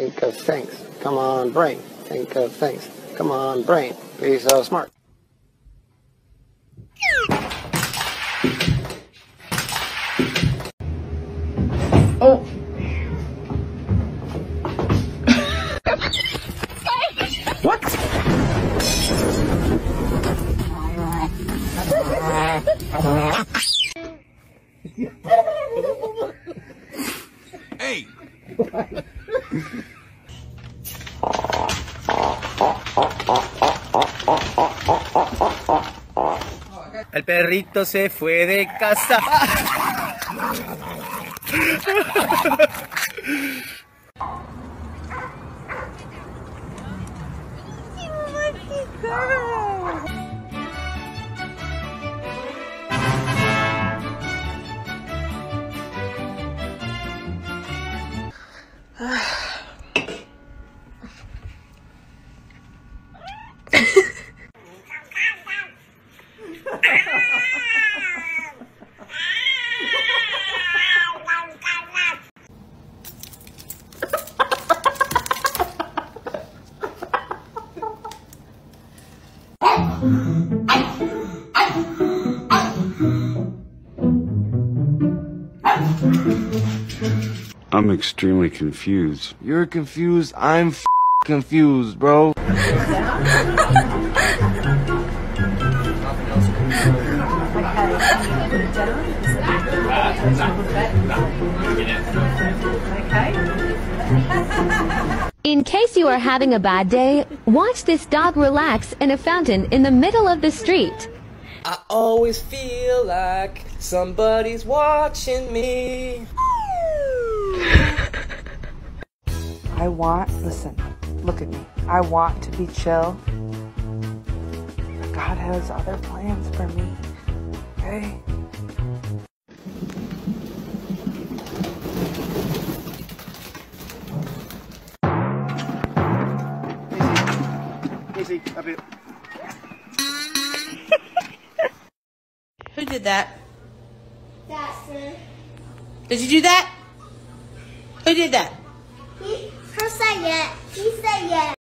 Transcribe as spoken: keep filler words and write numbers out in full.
Think of things. Come on, brain. Think of things. Come on, brain. Be so smart. Oh. What? Hey. El perrito se fue de casa. I'm extremely confused. You're confused? I'm f confused, bro. In case you are having a bad day, watch this dog relax in a fountain in the middle of the street. I always feel like somebody's watching me. I want, listen, look at me. I want to be chill. But God has other plans for me. Okay? Easy, up here. Who did that? That's Did you do that? Who did that? He, her say it. He say it.